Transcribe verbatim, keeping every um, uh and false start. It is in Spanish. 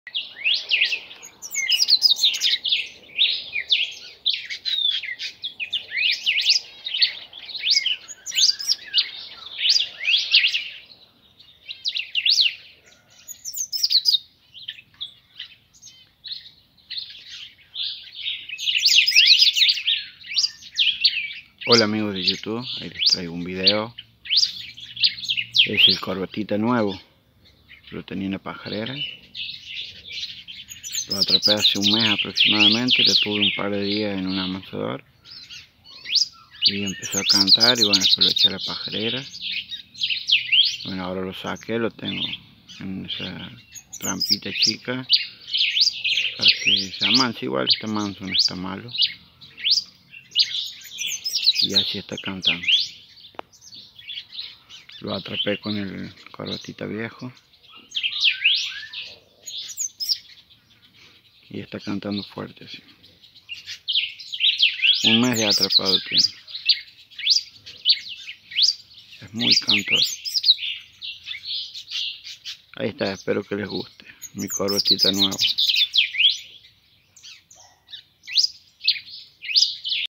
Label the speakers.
Speaker 1: Hola amigos de YouTube, ahí les traigo un video. Es el corbatita nuevo, lo tenía en la pajarera. Lo atrapé hace un mes aproximadamente, lo tuve un par de días en un amasador y empezó a cantar y bueno, después lo eché a la pajarera. Bueno, ahora lo saqué, lo tengo en esa trampita chica para que sea manso. Igual está manso, no está malo. Y así está cantando. Lo atrapé con el corbatita viejo y está cantando fuerte así. Un mes de atrapado tiene. Es muy cantor. Ahí está, espero que les guste mi corbatita nuevo.